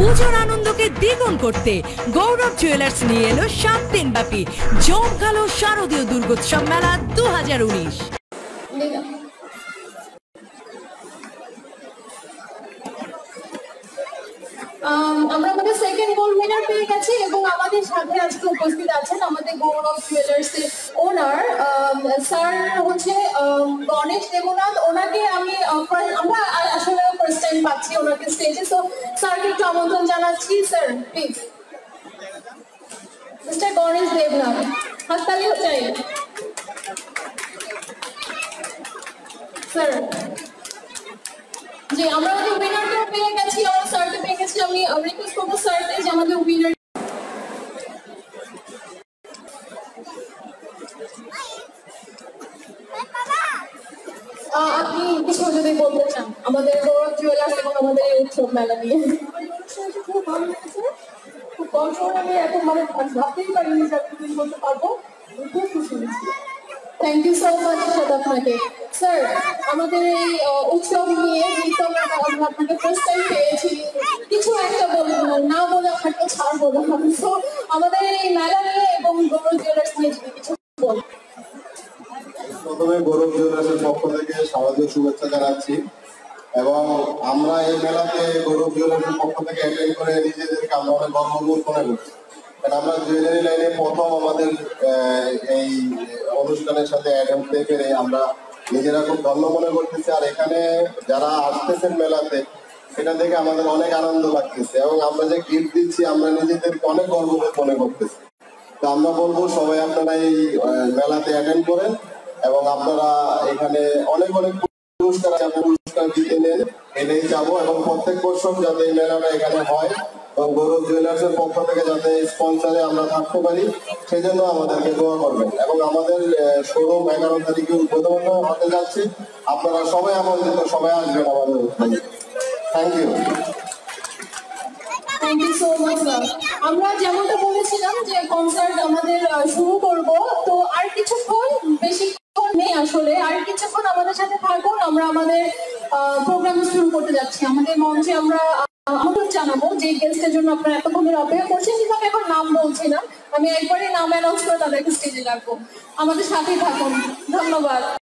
পুজোর আনন্দকে দ্বিগুণ করতে গৌরব জুয়েলার্স নিয়ে এলো 7 দিন ব্যাপী জমকালো শারদীয় দুর্গোৎসব মেলা 2019। আমরা আমাদের সেকেন্ড গোল্ড উইনার পেয়ে গেছি এবং আমাদের সাথে আজকে উপস্থিত আছেন আমাদের গৌরব জুয়েলার্স এর ওনার স্যার হচ্ছে গণেশ দেবনাথ। ওনাকে আমি আমরা আসলে ফার্স্ট টাইম পাচ্ছি ওনাকে স্টেজে, সো স্যারকে একটু আমন্ত্রণ জানাচ্ছি। Sir please, mister Ganesh Debnath, হাততালি চাই স্যার। জি, আমরা আমাদের উইনারকে পেয়ে গেছি, আমার স্যারকে পেয়ে গেছি। আমি রিকোয়েস্ট করবো স্যারকে যে আমাদের উইনার আপনি কিছু যদি বলতে চান আমাদের গৌরব জুয়েলার্স এবং আমাদের এই উৎসব মেলা নিয়ে। খুব ভালো লেগেছে, খুব কম সময় আমি এখন ভাবতেই পারিনি যে আপনি বলতে পারবো। খুব খুশি হয়েছি। থ্যাংক ইউ সো মাচ আপনাকে স্যার। আমাদের এই উৎসব নিয়ে যেহেতু আমরা আপনাকে ফার্স্ট টাইম পেয়েছি, কিছু একটা বলবো না বলে আপনাকে ছাড়বো না। তো আমাদের এই মেলা নিয়ে এবং গৌরব জুয়েলার্স নিয়ে যদি কিছু বল। প্রথমে গৌরব জুয়েলার্সের পক্ষ থেকে শারদীয় শুভেচ্ছা জানাচ্ছি এবং আমরা এই মেলাতে গৌরব জুয়েলার্সের পক্ষ থেকে অ্যাটেন্ড করে নিজেদেরকে আমরা অনেক গর্ববোধ মনে করছি। কারণ আমরা জুয়েলারি লাইনে প্রথম আমাদের এই অনুষ্ঠানের সাথে অ্যাড হতে পেরে আমরা নিজেরা খুব ধন্য মনে করতেছি। আর এখানে যারা আসতেছেন মেলাতে সেটা দেখে আমাদের অনেক আনন্দ লাগতেছে এবং আমরা যে গিফট দিচ্ছি আমরা নিজেদেরকে অনেক গর্ববোধ মনে করতেছি। তো আমরা বলবো সবাই আপনারা এই মেলাতে অ্যাটেন্ড করেন এবং আপনারা এখানে অনেক অনেক পুরস্কার জিতে নেন, এটাই চাবো। এবং প্রত্যেক বছর যাতে এই মেলাটা এখানে হয় এবং গৌরব জুয়েলার্সের পক্ষ থেকে যাতে স্পন্সরে আমরা থাকতে পারি সেই জন্য আমাদেরকে দোয়া করবেন। এবং আমাদের শোরুম 11 তারিখে উদ্বোধন হতে যাচ্ছে, আপনারা সবাই আমন্ত্রিত, সবাই আসবেন আমাদের। Thank you. Thank you so much sir. আমরা যেমনটা বলেছিলাম যে কনসার্ট আমাদের শুরু করব, তো আর কিছুক্ষণ, বেশিক্ষণ নেই আসলে, আর কিছুক্ষণ আমাদের সাথে থাকুন। আমরা আমাদের প্রোগ্রাম শুরু করতে যাচ্ছি। আমাদের মঞ্চে আমরা আমন্ত্রণ জানাবো যে গেস্টের জন্য আপনারা এতক্ষণ অপেক্ষা করছেন, কিন্তু আমি এখন নাম বলছি না, আমি একবারই নাম অ্যানাউন্স করে তাদেরকে স্টেজে রাখবো। আমাদের সাথেই থাকুন, ধন্যবাদ।